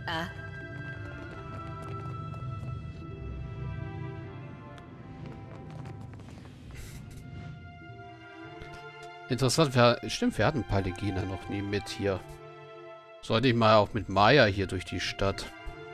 Interessant, stimmt, wir hatten Paligina noch nie mit hier. Sollte ich mal auch mit Maya hier durch die Stadt.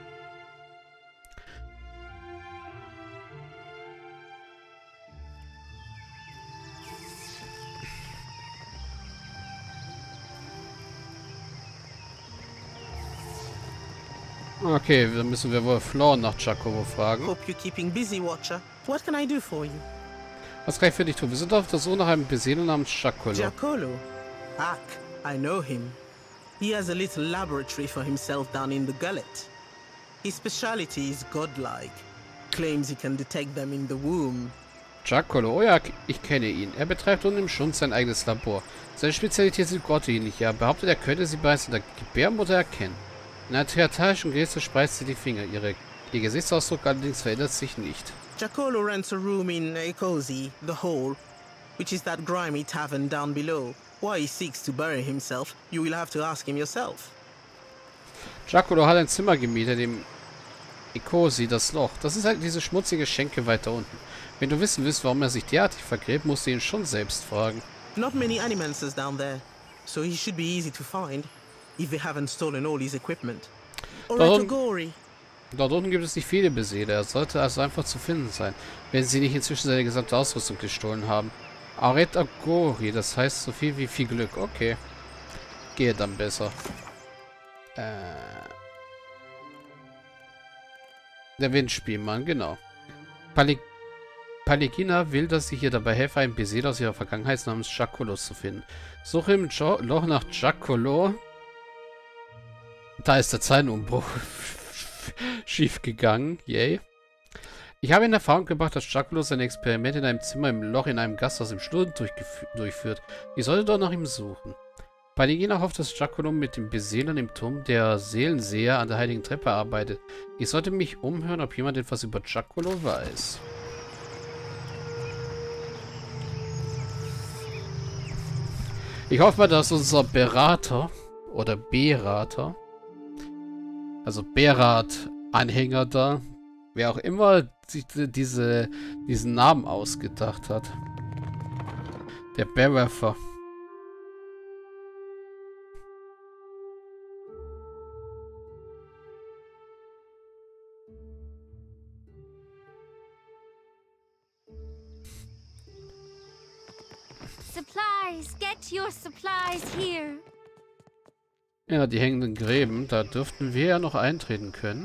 Okay, dann müssen wir wohl Flor nach Giacomo fragen. Hope you're keeping busy, Watcher. What can I do for you? Was kann ich für dich tun? Wir sind auf der Suche nach einem Beseelen namens Giacomo. Giacomo? Ak, I know him. He has a little laboratory for himself down in the gullet. His specialty is godlike. Claims he can detect them in the womb. Giacomo, oh ja, ich kenne ihn. Er betreibt unten im Schund sein eigenes Labor. Seine Spezialität sind gottähnlich. Er behauptet, er könnte sie bereits in der Gebärmutter erkennen. In einer theatralischen Geste spreizt sie die Finger. Ihr Gesichtsausdruck allerdings verändert sich nicht. Giacomo rents a room in Ecosi, the Hole, which is that grimy tavern down below. Why he seeks to bury himself, you will have to ask him yourself. Giacomo hat ein Zimmer gemietet im Ecosi, das Loch. Das ist halt diese schmutzige Schenke weiter unten. Wenn du wissen willst, warum er sich derartig vergräbt, musst du ihn schon selbst fragen. Not many animancers down there, so he should be easy to find, if they haven't stolen all his equipment. Oretogori. Dort unten gibt es nicht viele Beseele. Er sollte also einfach zu finden sein, wenn sie nicht inzwischen seine gesamte Ausrüstung gestohlen haben. Oretogori, das heißt so viel wie viel Glück. Okay. Gehe dann besser. Der Windspielmann, genau. Paligina will, dass ich ihr dabei helfe, einen Beseele aus ihrer Vergangenheit namens Giacomo zu finden. Suche im Loch nach Giacomo. Da ist der Zeilenumbruch schief gegangen. Yay. Ich habe in Erfahrung gebracht, dass Giacomo sein Experiment in einem Zimmer im Loch in einem Gasthaus im Schlund durchführt. Ich sollte dort nach ihm suchen. Paligina hofft, dass Giacomo mit dem Beseelen im Turm der Seelenseher an der Heiligen Treppe arbeitet. Ich sollte mich umhören, ob jemand etwas über Giacomo weiß. Ich hoffe mal, dass unser Berater oder Berater, also Berat-Anhänger da, wer auch immer sich diesen Namen ausgedacht hat. Der Bewerfer. Supplies, get your supplies here. Ja, die hängenden Gräben, da dürften wir ja noch eintreten können.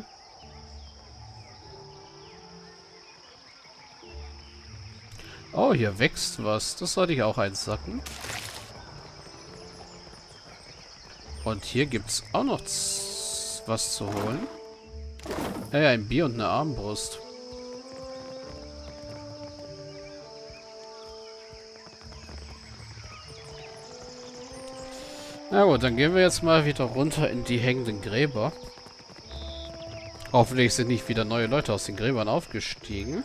Oh, hier wächst was. Das sollte ich auch einsacken. Und hier gibt es auch noch was zu holen. Ja, ein Bier und eine Armbrust. Na gut, dann gehen wir jetzt mal wieder runter in die hängenden Gräber. Hoffentlich sind nicht wieder neue Leute aus den Gräbern aufgestiegen.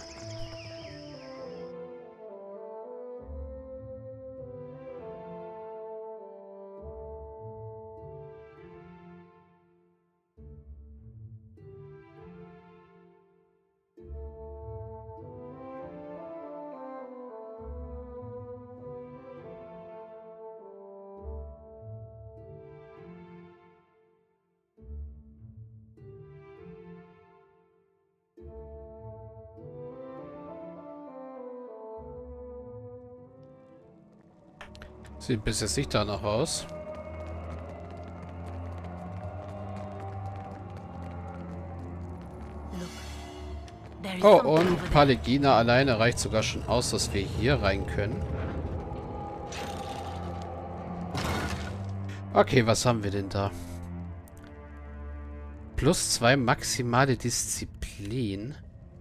Sieht bis jetzt nicht danach aus. Oh, und Paligina alleine reicht sogar schon aus, dass wir hier rein können. Okay, was haben wir denn da? +2 maximale Disziplin.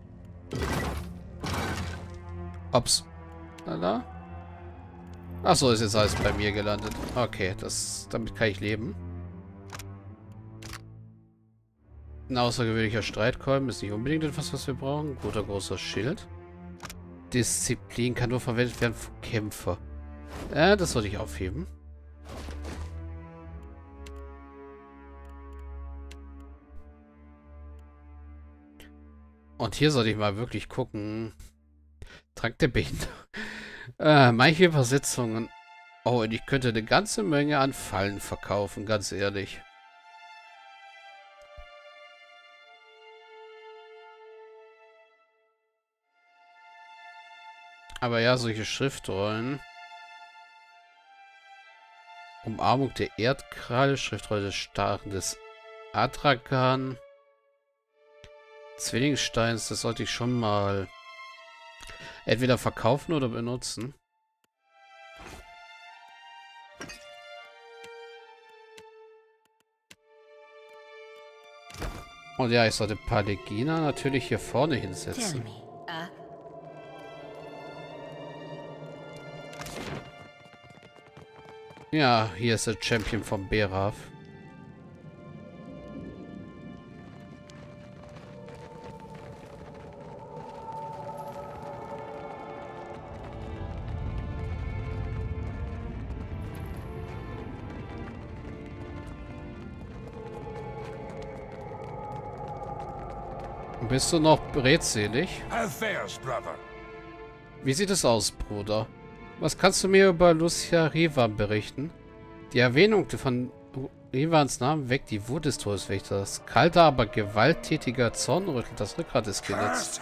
Ups. Lala. Achso, ist jetzt alles bei mir gelandet. Okay, damit kann ich leben. Ein außergewöhnlicher Streitkolben ist nicht unbedingt etwas, was wir brauchen. Guter großer Schild. Disziplin kann nur verwendet werden für Kämpfer. Das sollte ich aufheben. Und hier sollte ich mal wirklich gucken. Trank der Behinderung. Manche Übersetzungen. Oh, und ich könnte eine ganze Menge an Fallen verkaufen, ganz ehrlich. Aber ja, solche Schriftrollen. Umarmung der Erdkralle, Schriftrolle des Starren des Adrakan. Zwillingssteins, das sollte ich schon mal entweder verkaufen oder benutzen. Und ja, ich sollte Palegina natürlich hier vorne hinsetzen. Ja, hier ist der Champion von Berath. Bist du noch redselig? Wie sieht es aus, Bruder? Was kannst du mir über Lucia Rivan berichten? Die Erwähnung von Rivans Namen weckt die Wut des Todeswächters. Kalter, aber gewalttätiger Zorn rüttelt das Rückgrat des Skeletts.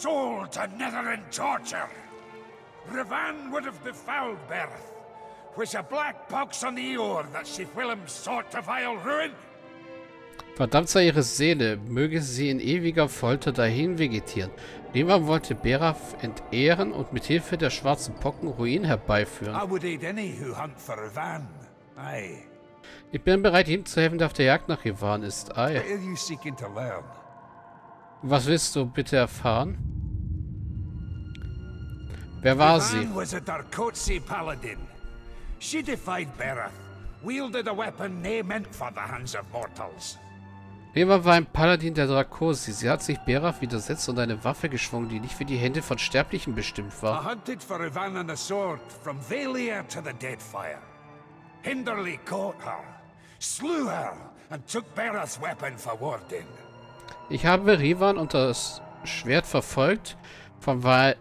Rivan would have befouled Berath, which a black pox on the ear that she whilom sought to vile ruin. Verdammt sei ihre Seele, möge sie in ewiger Folter dahin vegetieren. Rivan wollte Berath entehren und mit Hilfe der schwarzen Pocken Ruin herbeiführen. Ich bin bereit, ihm zu helfen, der auf der Jagd nach Rivan ist. Ei. Was willst du bitte erfahren? Wer war sie? Rivan was a Darkotsi paladin. She defied Berath, wielded a weapon nae meant for the hands of mortals. Rivan war ein Paladin der Dracosi. Sie hat sich Berath widersetzt und eine Waffe geschwungen, die nicht für die Hände von Sterblichen bestimmt war. I hunted for Rivan and a sword from Valia to the Deadfire. Hinderly caught her, slew her, and took Berath's weapon for Warden. Ich habe Rivan und das Schwert verfolgt, von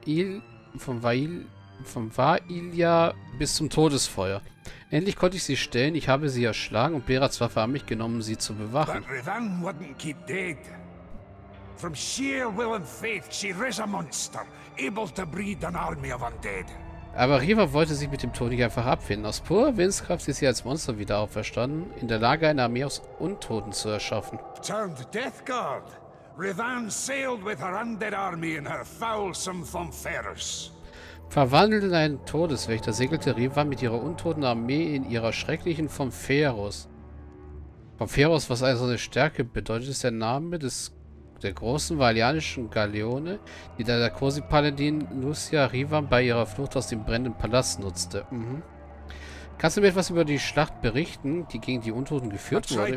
Vailia bis zum Todesfeuer. Endlich konnte ich sie stellen, ich habe sie erschlagen und Beraths Waffe an mich genommen, um sie zu bewachen. But Rivan wouldn't keep dead. From sheer will and faith, she rose a monster, able to breed an army of undead. Aber Rivan wollte sich mit dem Tod nicht einfach abfinden. Aus purer Willenskraft ist sie als Monster wieder auferstanden, in der Lage, eine Armee aus Untoten zu erschaffen. Turned Death Guard, Rivan sailed with her undead army in her foulsome Thomferus. Verwandelt in einen Todeswächter segelte Rivan mit ihrer untoten Armee in ihrer schrecklichen Thomferus. Thomferus, was also eine Stärke bedeutet, ist der Name der großen valianischen Galeone, die der Dracosi-Paladin Lucia Rivan bei ihrer Flucht aus dem brennenden Palast nutzte. Kannst du mir etwas über die Schlacht berichten, die gegen die Untoten geführt wurde?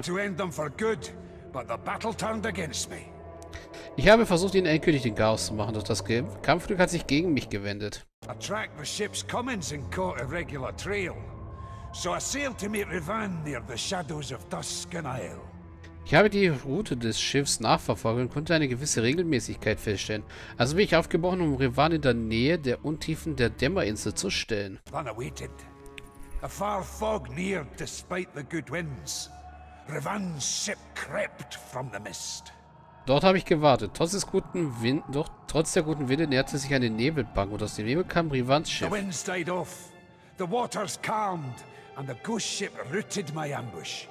Ich habe versucht, ihnen endgültig den Chaos zu machen, doch das Kampfglück hat sich gegen mich gewendet. Ich habe die Route des Schiffs nachverfolgt und konnte eine gewisse Regelmäßigkeit feststellen. Also bin ich aufgebrochen, um Rivan in der Nähe der Untiefen der Dämmerinsel zu stellen. A far fog neared despite the good winds. Rivan's ship crept from the mist. Dort habe ich gewartet. Trotz der guten Winde näherte sich eine Nebelbank und aus dem Nebel kam Rivans Schiff. The winds died off, the waters calmed, and the ghost ship routed my ambush.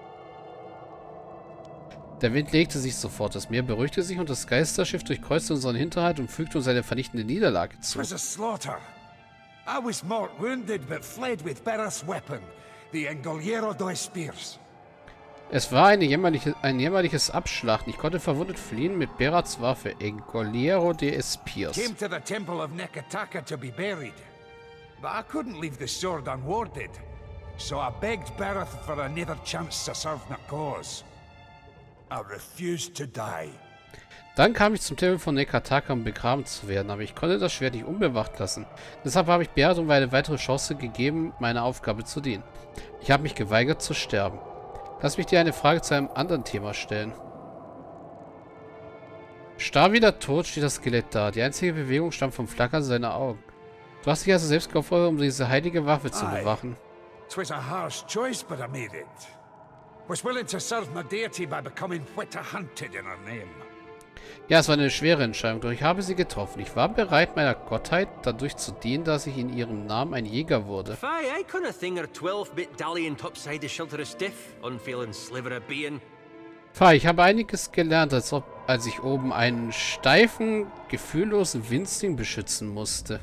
Der Wind legte sich sofort, das Meer beruhigte sich und das Geisterschiff durchkreuzte unseren Hinterhalt und fügte uns eine vernichtende Niederlage zu. It was a slaughter. I was mortal wounded, but fled with Berath's weapon, the Engoliero dos Spears. Es war ein jämmerliches Abschlachten. Ich konnte verwundet fliehen mit Beraths Waffe, Engoliero de Spears. Came to the temple of Neketaka to be buried, but I couldn't leave the sword unwarded, so I begged Berath for another chance to serve my cause. I refused to die. Dann kam ich zum Tempel von Neketaka, um begraben zu werden, aber ich konnte das Schwert nicht unbewacht lassen. Deshalb habe ich Berath um eine weitere Chance gegeben, meiner Aufgabe zu dienen. Ich habe mich geweigert zu sterben. Lass mich dir eine Frage zu einem anderen Thema stellen. Starr wieder tot steht das Skelett da. Die einzige Bewegung stammt vom Flackern seiner Augen. Du hast dich also selbst geopfert, um diese heilige Waffe zu bewachen. 'Twas a harsh choice, but I made it. Was willing to serve my deity by becoming hunted in her name. Ja, es war eine schwere Entscheidung, doch ich habe sie getroffen. Ich war bereit, meiner Gottheit dadurch zu dienen, dass ich in ihrem Namen ein Jäger wurde. Fie, I couldn't think her 12-bit dallying topside the shelter of stiff, unfailing sliver of being. Pfah, ich habe einiges gelernt, als ich oben einen steifen, gefühllosen Winzling beschützen musste.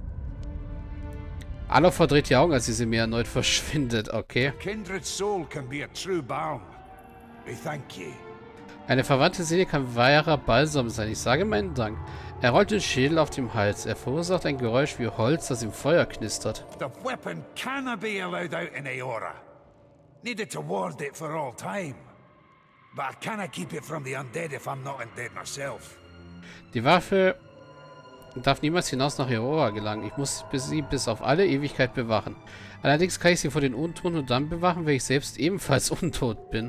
Allo verdreht die Augen, als diese mir erneut verschwindet. Okay. Kindred soul can be a true balm. We thank ye. Eine verwandte Seele kann wahrer Balsam sein. Ich sage meinen Dank. Er rollt den Schädel auf dem Hals. Er verursacht ein Geräusch wie Holz, das im Feuer knistert. The weapon cannot be allowed out in Aora. Needed to ward it for all time. But I cannot keep it from the undead if I'm not undead myself. Die Waffe darf niemals hinaus nach Aora gelangen. Ich muss sie bis auf alle Ewigkeit bewachen. Allerdings kann ich sie vor den Untoten nur dann bewachen, wenn ich selbst ebenfalls untot bin.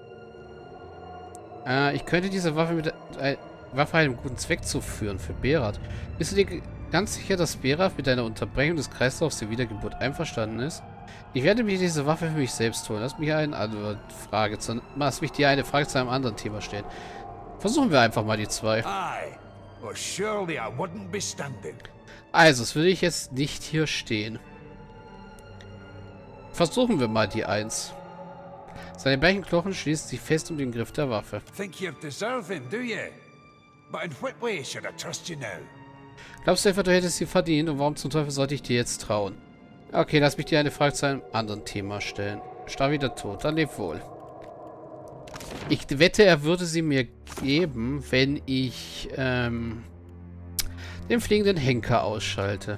Ich könnte diese Waffe mit einem guten Zweck zuführen, für Berat. Bist du dir ganz sicher, dass Berat mit einer Unterbrechung des Kreislaufs der Wiedergeburt einverstanden ist? Ich werde mir diese Waffe für mich selbst holen. Lass mich dir eine Frage zu einem anderen Thema stellen. Versuchen wir einfach mal die zwei. Also, es würde ich jetzt nicht hier stehen. Versuchen wir mal die 1. Seine bleichen Knochen schließen sich fest um den Griff der Waffe. Glaubst du etwa, du hättest sie verdient und warum zum Teufel sollte ich dir jetzt trauen? Okay, lass mich dir eine Frage zu einem anderen Thema stellen. Starr wieder tot, dann leb wohl. Ich wette, er würde sie mir geben, wenn ich den fliegenden Henker ausschalte.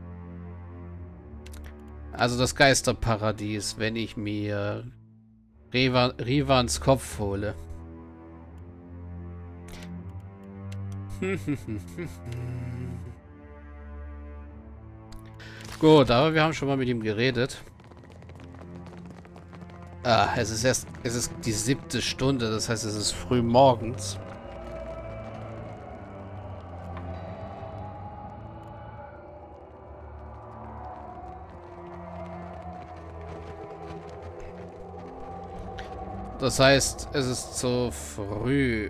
Also das Geisterparadies, wenn ich mir Rivans Kopf hole. Gut, aber wir haben schon mal mit ihm geredet. Es ist die 7. Stunde, das heißt, es ist früh morgens. Das heißt, es ist zu früh.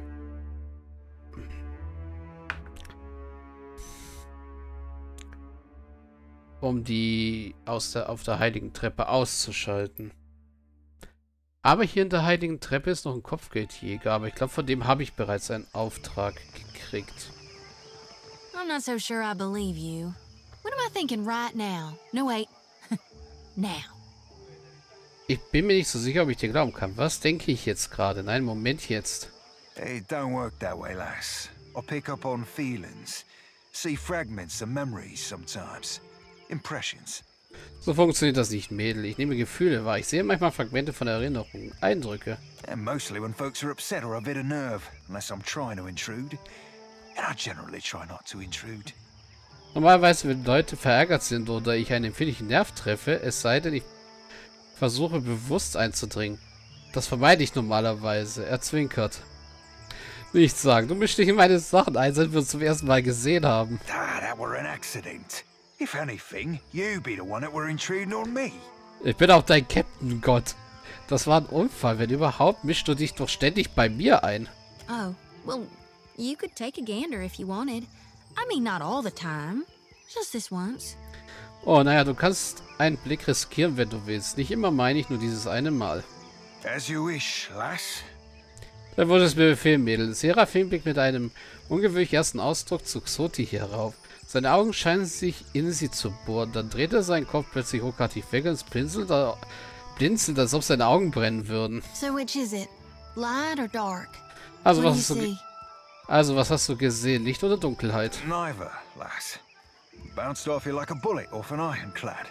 Um die auf der heiligen Treppe auszuschalten. Aber hier in der heiligen Treppe ist noch ein Kopfgeldjäger, aber ich glaube, von dem habe ich bereits einen Auftrag gekriegt. I'm not so sure I believe you. What am I thinking right now? No, wait. Now. Ich bin mir nicht so sicher, ob ich dir glauben kann. Was denke ich jetzt gerade? Nein, Moment jetzt. It don't work that way, lass. I pick up on feelings. See fragments of memories sometimes. Impressions. So funktioniert das nicht, Mädel. Ich nehme Gefühle wahr. Ich sehe manchmal Fragmente von Erinnerungen, Eindrücke. And mostly when folks are upset or a bit of nerve, unless I'm trying to intrude. And I generally try not to intrude. Normalerweise, wenn Leute verärgert sind oder ich einen empfindlichen Nerv treffe, es sei denn, ich versuche bewusst einzudringen. Das vermeide ich normalerweise. Er zwinkert. Nichts sagen. Du mischst dich in meine Sachen ein, seit wir uns zum ersten Mal gesehen haben. That were an accident. If anything, you be the one that were intruding on me. Ich bin auch dein Captain, Gott. Das war ein Unfall. Wenn überhaupt, mischst du dich doch ständig bei mir ein. Oh, well, you could take a gander if you wanted. I mean, not all the time. Just this once. Oh, naja, du kannst einen Blick riskieren, wenn du willst. Nicht immer meine ich nur dieses eine Mal. As you wish, lass. Dann wurde es mir befehlen, Mädel. Seraphim blickt mit einem ungewöhnlich ersten Ausdruck zu Xoti hierauf. Seine Augen scheinen sich in sie zu bohren. Dann dreht er seinen Kopf plötzlich ruckartig weg und blinzelt, als ob seine Augen brennen würden. So which is it? Light or dark? Also What was, do you was hast du gesehen? Licht oder Dunkelheit? Neither, lass. Bounced off you like a bullet off an ironclad.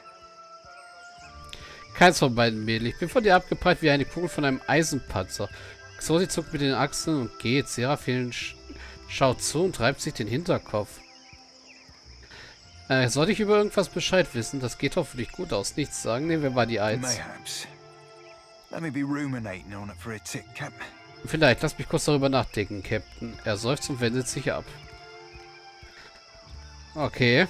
Keins von beiden, Mädel. Ich bin von dir abgeprallt wie eine Kugel von einem Eisenpanzer. Xoti zuckt mit den Achseln und geht. Seraphim schaut zu und reibt sich den Hinterkopf. Sollte ich über irgendwas Bescheid wissen? Das geht hoffentlich gut aus. Nichts sagen. Nehmen wir mal die 1. Mayhaps. Let me be ruminating on it for a tick, Cap. Vielleicht. Lass mich kurz darüber nachdenken, Captain. Er seufzt und wendet sich ab. Okay.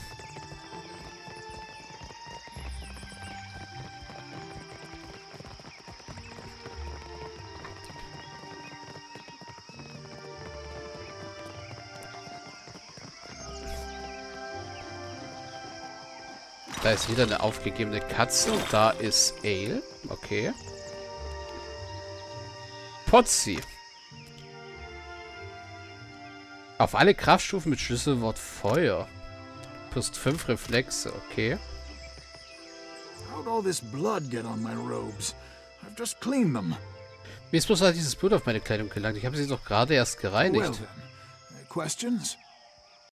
Da ist wieder eine aufgegebene Katze und da ist Ale. Okay. Potzi. Auf alle Kraftstufen mit Schlüsselwort Feuer. Plus 5 Reflexe, okay. How'd all this blood get on my robes? I've just cleaned them. Wie ist bloß halt dieses Blut auf meine Kleidung gelangt? Ich habe sie doch gerade erst gereinigt. Well then, questions?